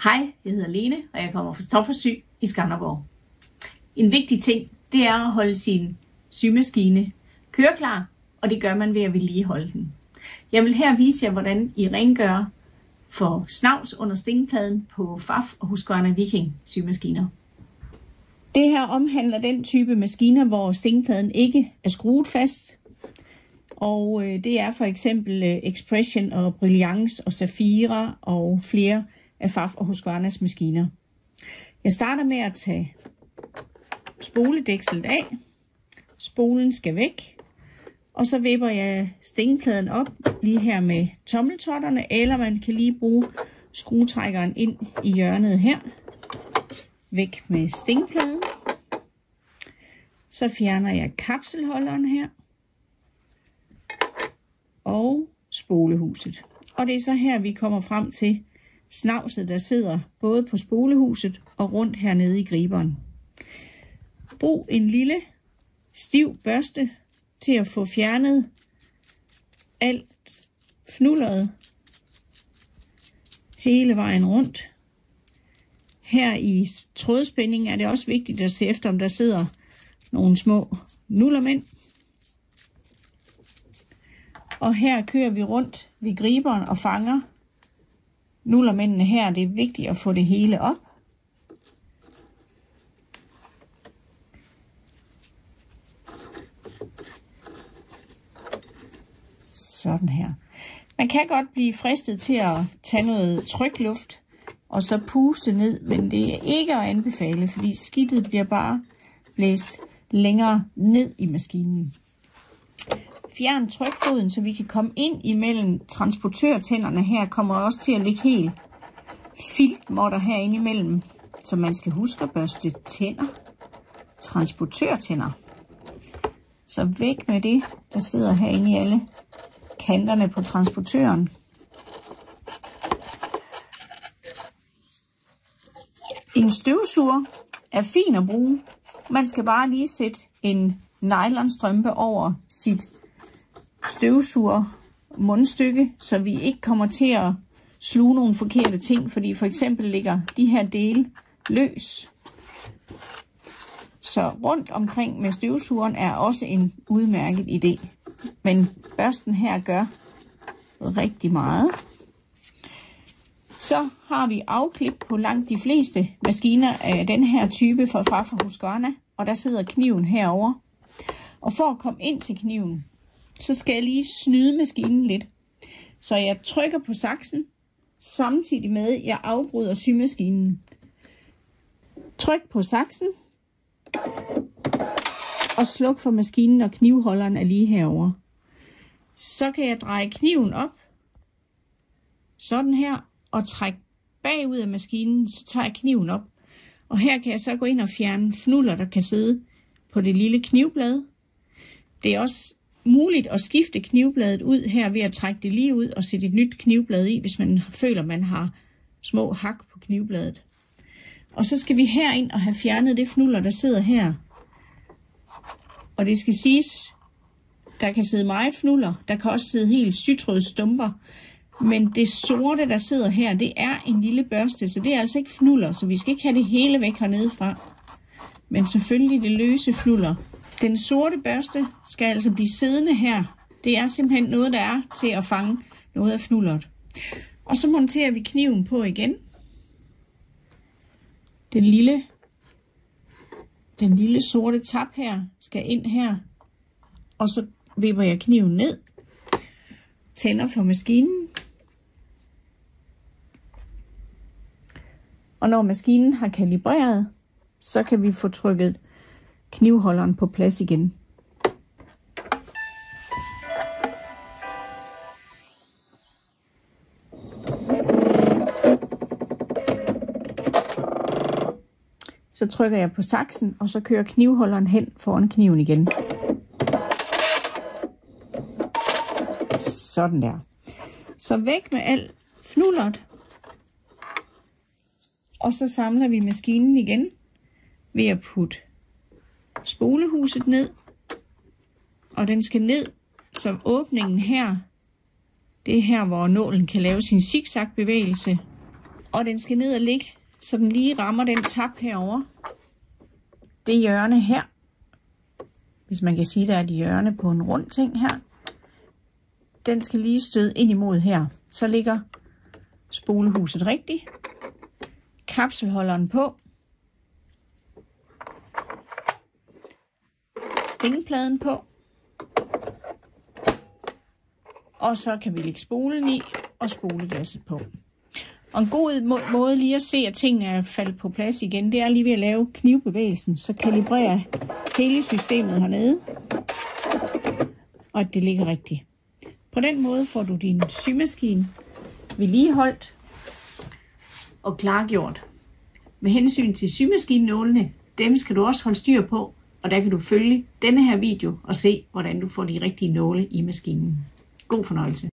Hej, jeg hedder Lene, og jeg kommer fra Stofforsyg i Skanderborg. En vigtig ting, det er at holde sin symaskine køreklar, og det gør man ved at vedligeholde den. Jeg vil her vise jer, hvordan I rengør for snavs under stingpladen på Pfaff og Husqvarna Viking symaskiner. Det her omhandler den type maskiner, hvor stingpladen ikke er skruet fast. Og det er for eksempel Expression og Brilliance og Safira og flere af Pfaff og Husqvarnas maskiner. Jeg starter med at tage spoledækslet af. Spolen skal væk. Og så vipper jeg stingpladen op lige her med tommeltotterne, eller man kan lige bruge skruetrækkeren ind i hjørnet her. Væk med stingpladen. Så fjerner jeg kapselholderen her. Og spolehuset. Og det er så her, vi kommer frem til snavset, der sidder både på spolehuset og rundt hernede i griberen. Brug en lille stiv børste til at få fjernet alt fnulleret hele vejen rundt. Her i trådspænding er det også vigtigt at se efter, om der sidder nogle små nullermænd. Og her kører vi rundt ved griberen og fanger nullermændene her. Det er vigtigt at få det hele op. Sådan her. Man kan godt blive fristet til at tage noget trykluft og så puste ned, men det er ikke at anbefale, fordi skidtet bliver bare blæst længere ned i maskinen. Fjern trykfoden, så vi kan komme ind imellem transportørtænderne. Her kommer også til at ligge helt filtmotter herinde imellem, så man skal huske at børste tænder. Transportørtænder. Så væk med det, der sidder herinde i alle kanterne på transportøren. En støvsuger er fin at bruge. Man skal bare lige sætte en nylonstrømpe over sit støvsuger mundstykke, så vi ikke kommer til at sluge nogle forkerte ting, fordi for eksempel ligger de her dele løs. Så rundt omkring med støvsugeren er også en udmærket idé. Men børsten her gør rigtig meget. Så har vi afklip på langt de fleste maskiner af den her type fra Pfaff og Husqvarna, og der sidder kniven herover. Og for at komme ind til kniven, så skal jeg lige snyde maskinen lidt. Så jeg trykker på saksen, samtidig med at jeg afbryder symaskinen. Tryk på saksen, og sluk for maskinen, og knivholderen er lige herover. Så kan jeg dreje kniven op, sådan her, og trække bagud af maskinen, så tager jeg kniven op. Og her kan jeg så gå ind og fjerne fnuller, der kan sidde på det lille knivblad. Det er også muligt at skifte knivbladet ud her ved at trække det lige ud og sætte et nyt knivblad i, hvis man føler, man har små hak på knivbladet. Og så skal vi herind og have fjernet det fnuller, der sidder her. Og det skal siges, der kan sidde meget fnuller, der kan også sidde helt sytrådsstumper. Men det sorte, der sidder her, det er en lille børste, så det er altså ikke fnuller, så vi skal ikke have det hele væk hernede fra. Men selvfølgelig det løse fnuller. Den sorte børste skal altså blive siddende her. Det er simpelthen noget, der er til at fange noget af fnulleret. Og så monterer vi kniven på igen. Den lille sorte tap her skal ind her. Og så vipper jeg kniven ned. Tænder for maskinen. Og når maskinen har kalibreret, så kan vi få trykket knivholderen på plads igen. Så trykker jeg på saksen, og så kører knivholderen hen foran kniven igen. Sådan der. Så væk med alt fnulleret. Og så samler vi maskinen igen ved at putte spolehuset ned. Og den skal ned, så åbningen her, det er her, hvor nålen kan lave sin zigzag bevægelse. Og den skal ned og ligge, så den lige rammer den tap herover. Det hjørne her. Hvis man kan sige, der er et hjørne på en rund ting her. Den skal lige støde ind imod her. Så ligger spolehuset rigtigt. Kapselholderen på. Stingpladen på. Og så kan vi lægge spolen i og spoleglasset på. Og en god måde lige at se, at tingene er faldet på plads igen, det er lige ved at lave knivbevægelsen, så kalibrerer hele systemet hernede, og at det ligger rigtigt. På den måde får du din symaskine vedligeholdt og klargjort. Med hensyn til symaskinnålene, dem skal du også holde styr på, og der kan du følge denne her video og se, hvordan du får de rigtige nåle i maskinen. God fornøjelse.